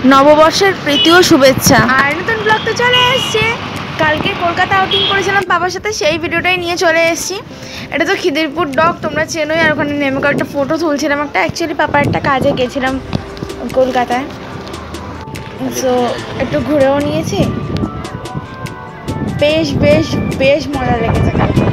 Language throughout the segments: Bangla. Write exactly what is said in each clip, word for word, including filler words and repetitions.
নববর্ষের প্রীতি ও শুভেচ্ছা। আর নতুন ব্লগ তো চলে এসছে। কালকে কলকাতা আউটিং করেছিলাম বাবার সাথে, সেই ভিডিওটাই নিয়ে চলে এসেছি। এটা তো খিদিরপুর ডক, তোমরা চেনোই। আর ওখানে নেমে একটা ফটো তুলছিলাম একটা। অ্যাকচুয়ালি পাপার একটা কাজে গেছিলাম কলকাতায়, সো একটু ঘুরেও নিয়েছি। বেশ বেশ বেশ মজা লেগেছে কালকে।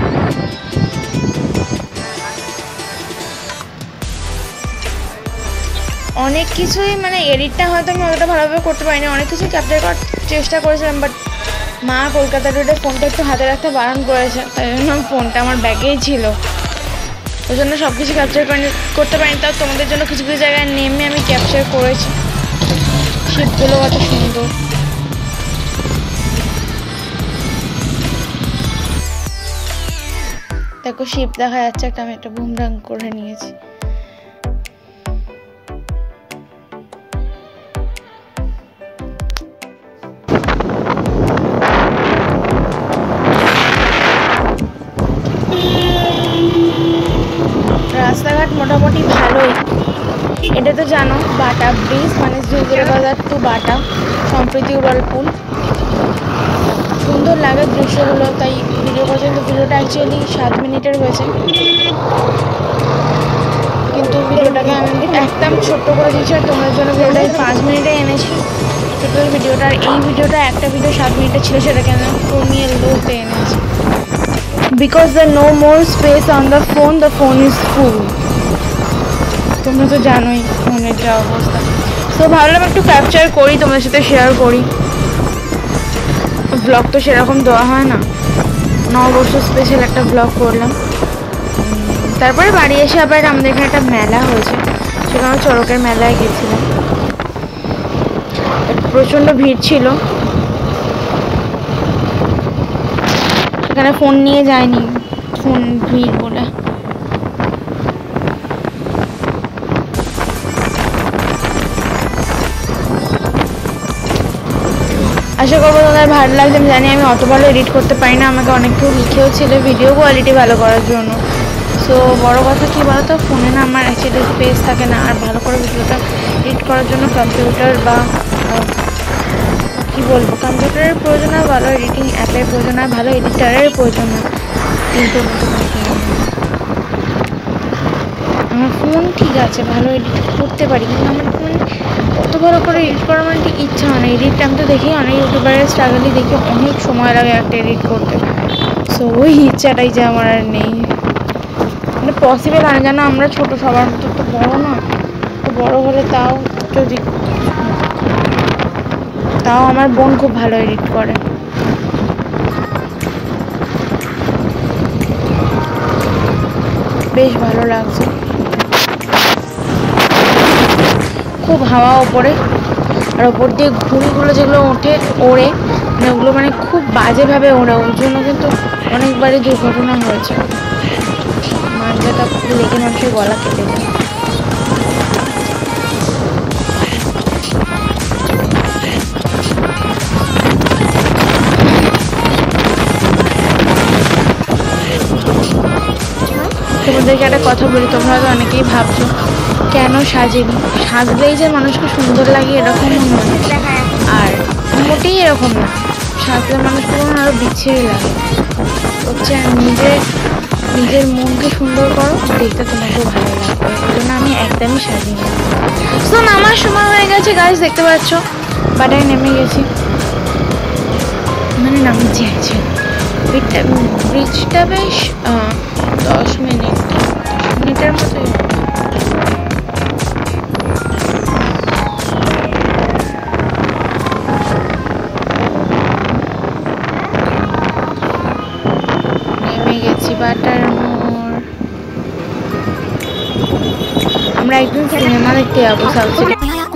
অনেক কিছুই মানে এডিটটা হয়তো আমি অতটা ভালোভাবে করতে পারিনি, অনেক কিছুই ক্যাপচার করার চেষ্টা করেছিলাম, বাট মা কলকাতা রোডে ফোনটা একটু হাতে রাখতে বারণ করেছে, তাই জন্য ফোনটা আমার ব্যাগেই ছিল, ওই জন্য সব কিছু ক্যাপচার করতে পারিনি। তাও তোমাদের জন্য কিছু কিছু জায়গায় নেমে আমি ক্যাপচার করেছি। শিপগুলো কত সুন্দর, দেখো শিপ দেখা যাচ্ছে একটা। আমি একটা বুমরাং করে নিয়েছি। রাস্তাঘাট মোটামুটি ভালোই। এটা তো জানো বাটা ব্রিজ, মানে ঝুগড়ে বাজার টু বাটা, সম্প্রীতি উড়ালপুল। সুন্দর লাগে দৃশ্যগুলো, তাই ভিডিও পর্যন্ত ভিডিওটা অ্যাকচুয়ালি সাত মিনিটের হয়েছে, কিন্তু ভিডিওটাকে আমি একদম ছোট্ট করে দিয়েছি। আর তোমাদের জন্য ভিডিওটা আমি পাঁচ মিনিটে এনেছি টোটাল ভিডিওটা। আর এই ভিডিওটা একটা ভিডিও সাত মিনিটের ছিল, সেটাকে আমি কমিয়ে লোতে এনেছি। Because there no more space on the phone, the phone is full. তোমরা তো জানোই ফোনের যা অবস্থা। তো ভাবলাম একটু ক্যাপচার করি, তোমাদের সাথে শেয়ার করি। ব্লগ তো সেরকম দেওয়া হয় না, নববর্ষ স্পেশাল একটা ব্লগ করলাম। তারপরে বাড়ি এসে আবার আমাদের এখানে একটা মেলা হয়েছে, সেখানে চড়কের মেলায় গেছিলাম। প্রচণ্ড ভিড় ছিল, এখানে ফোন নিয়ে যায়নি, ফোন ভিড় বলে। আশা করবো তোমাদের ভালো লাগছে। আমি জানি আমি অত ভালো এডিট করতে পারি না, আমাকে অনেক কেউ লিখেও ছিল ভিডিও কোয়ালিটি ভালো করার জন্য। সো বড় কথা কী বলো তো, ফোনে না আমার অ্যাকচুয়ালি স্পেস থাকে না, আর ভালো করে ভিডিওটা এডিট করার জন্য কম্পিউটার বা কী বলবো, কম্পিউটারের প্রয়োজন হয়, ভালো এডিটিং অ্যাপের প্রয়োজন হয়, ভালো এডিটারের প্রয়োজন হয়। কিন্তু আমার ফোন ঠিক আছে, ভালো এডিট করতে পারি, কিন্তু আমার ফোন অত ভালো করে এডিট করার মানে ঠিক ইচ্ছা হয় না। এডিট আমি তো দেখি অনেক ইউটিউবারের স্ট্রাগলই দেখি, অনেক সময় লাগে একটা এডিট করতে। সো ওই ইচ্ছাটাই যে আমার আর নেই, মানে পসিবল হয় না। জানো আমরা ছোটো, সবার মতো তো বড়ো না, তো বড়ো হলে তাও যদি, তাও আমার বোন খুব ভালো এডিট করে। বেশ ভালো লাগছে, খুব হাওয়া ওপরে, আর ওপর দিয়ে ঘুড়িগুলো যেগুলো ওঠে ওড়ে, মানে ওগুলো মানে খুব বাজেভাবে ওড়ে, ওর জন্য কিন্তু অনেকবারই দুর্ঘটনা হয়েছে। মাঞ্জাটা লেগে মানুষের গলা কেটে যায়। তোমাদেরকে একটা কথা বলি, তোমরা তো অনেকেই ভাবছো কেন সাজিনি, সাজলেই যে মানুষকে সুন্দর লাগে এরকম নয়, আর মোটেই এরকম না। সাজলে মানুষকে তখন আরও বিচ্ছিরি লাগে। হচ্ছে নিজে নিজের মনকে সুন্দর করো, দেখতে তোমাকেও ভালো লাগবে। ওই জন্য আমি একদমই সাজিনি। তো নামার সময় হয়ে গেছে গাছ, দেখতে পাচ্ছ বাটায় নেমে গেছি, মানে নামছি আছে। ব্রিজটা বেশ দশ মিনিট দশ মিনিটের মতোই। নেমে গেছি বাটার মোড়। আমরা একদিন সিনেমা দেখতে যাবো south city.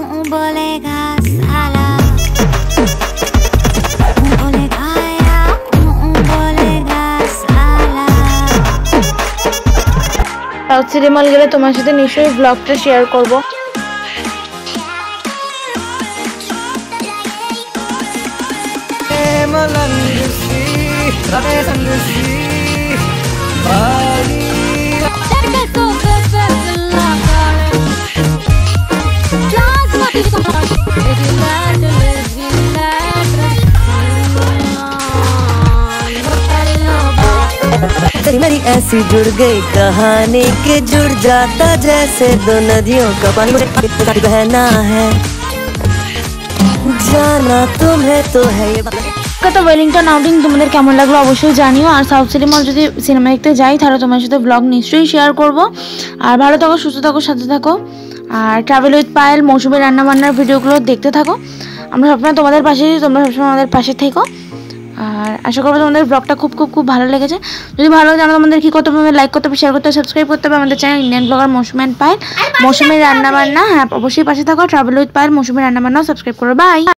South city mall গেলে তোমার সাথে নিশ্চয়ই ব্লগটা শেয়ার করবো। ऐसी जुड़ गई कहानी कि जुड़ जाता जैसे दो नदियों का पानी। मुझे बहना है जाना तुम्हें तो है ये। তো ওয়েলিংটন আউটিং তোমাদের কেমন লাগলো অবশ্যই জানিও। আর সাউথ সিটি মল যদি সিনেমা দেখতে যাই তাহলে তোমার সাথে ব্লগ নিশ্চয়ই শেয়ার করব। আর ভালো থাকো, সুস্থ থাকো, সাথে থাকো। আর ট্রাভেল উইথ পায়েল মৌসুমী রান্নাবান্নার ভিডিওগুলো দেখতে থাকো। আমরা সবসময় তোমাদের পাশে, তোমরা সবসময় আমাদের পাশে থেকো। আর আশা করবো তোমাদের ব্লগটা খুব খুব খুব ভালো লেগেছে। যদি ভালো লাগে জানো তোমাদের কী করতে হবে, লাইক করতে হবে, শেয়ার করতে হবে, সাবস্ক্রাইব করতে হবে আমাদের channel Indian blogger Mousumi and Payel. মৌসুমীর রান্নাবান্না, হ্যাঁ অবশ্যই পাশে থাকো। ট্রাভেল উইথ পায়েল মৌসুমী রান্নাবান্নাও সাবস্ক্রাইব করো। বাই।